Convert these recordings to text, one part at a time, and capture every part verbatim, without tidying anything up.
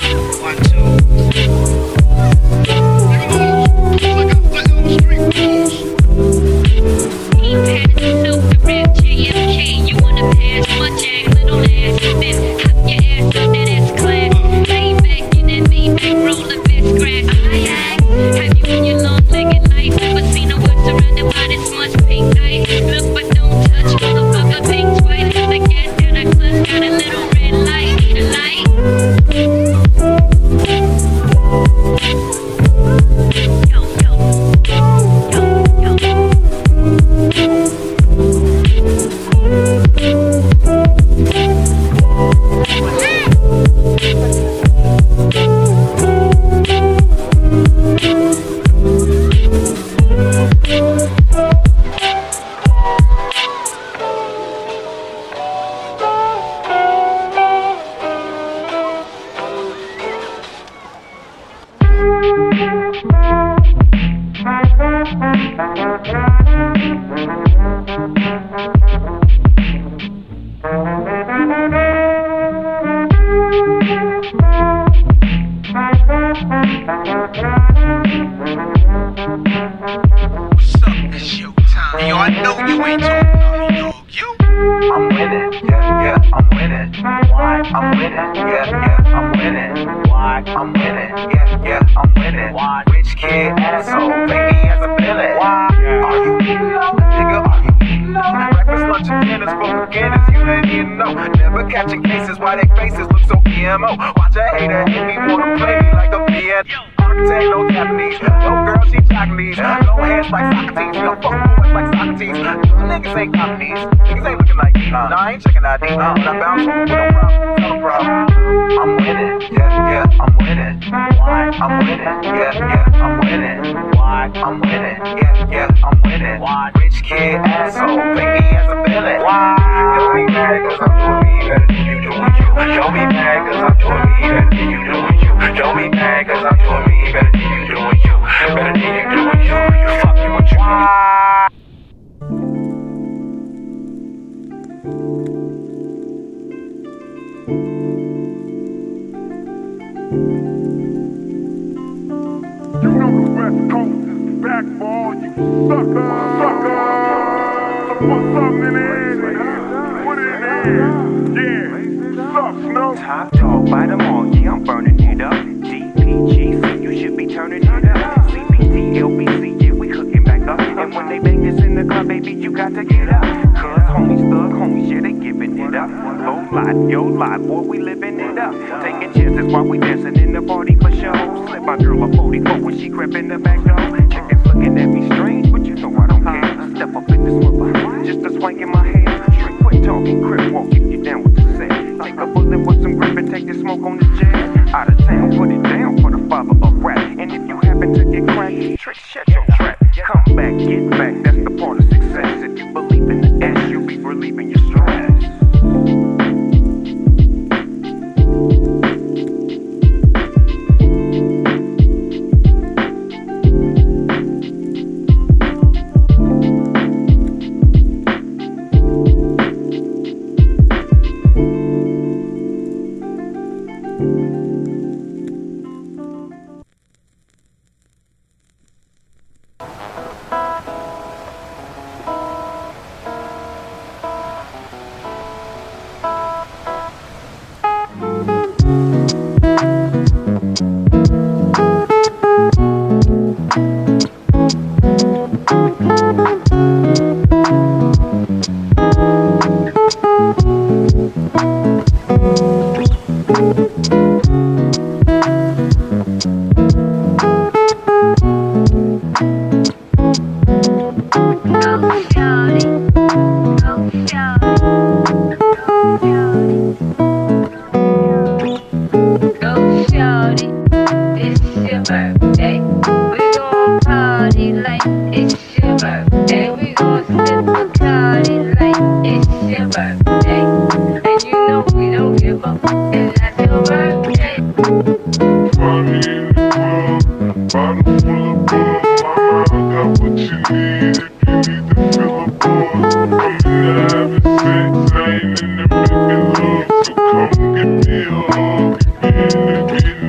Come get me a hug, give me a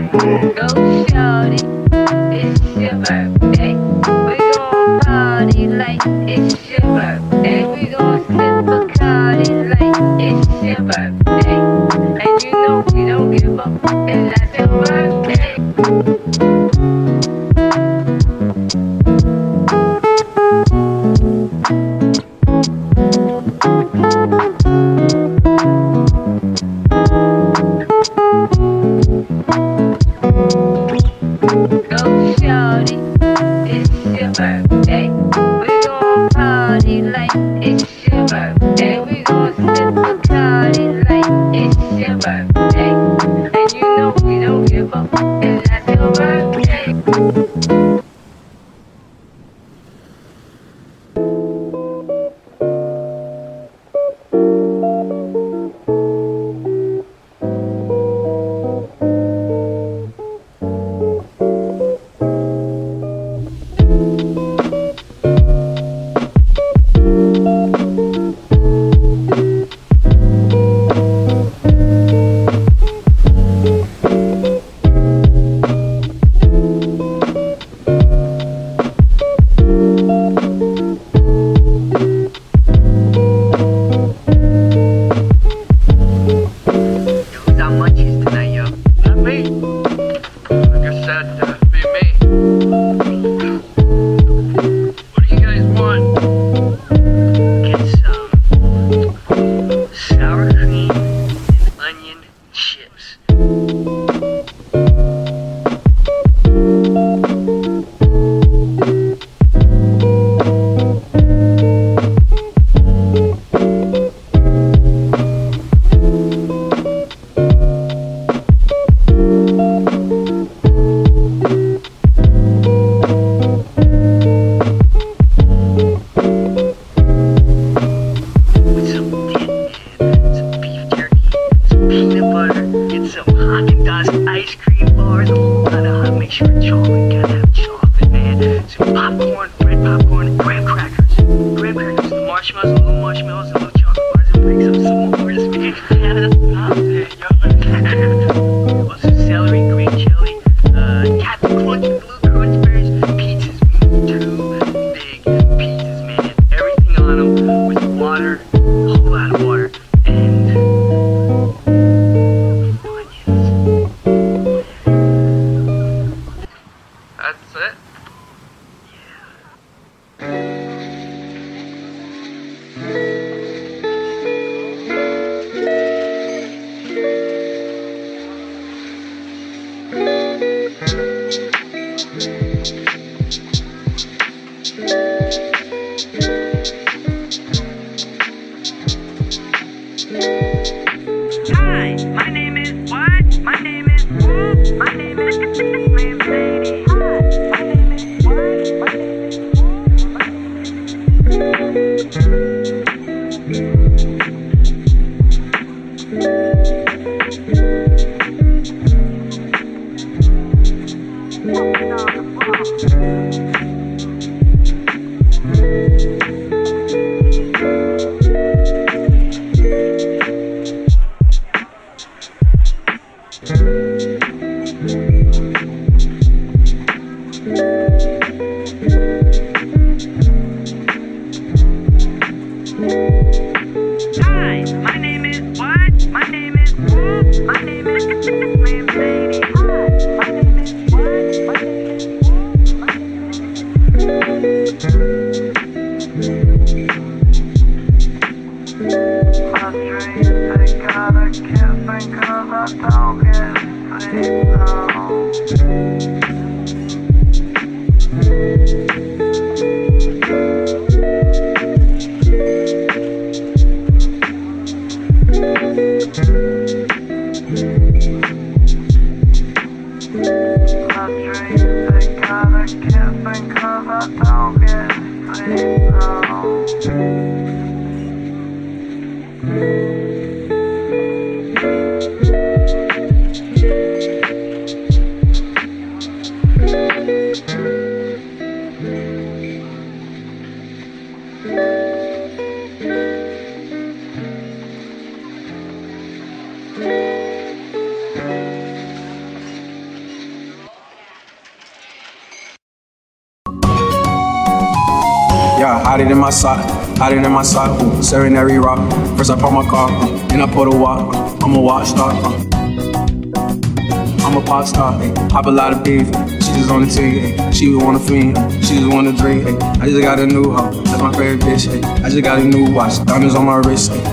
hide it in my sock, hide it in my sock. Ooh, serenary rock. First I park my car, uh, then I pull the walk. Uh, I'm a watch star. Uh, I'm a pop star. Ay, pop a lot of beef. She just on the T. Ay, she was wanna fiend. She just wanna drink. Ay, I just got a new hoe. That's my favorite bitch. Ay, I just got a new watch. Diamonds on my wrist. Ay.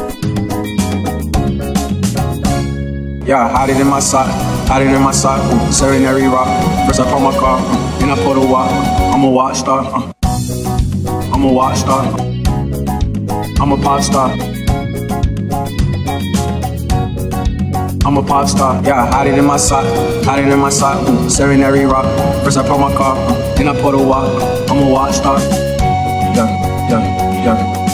Yeah, hide it in my sock, hide it in my sock. Ooh, serenary rock. First I park my car, uh, then I pull the walk. Uh, I'm a watch star. Uh, I'm a watch star. I'm a pop star. I'm a pop star. Yeah, hide it in my sock, hide it in my sock. Ooh, serenary rock. First I park my car, uh, then I pull the walk. Uh, I'm a watch star. Yeah, yeah, yeah.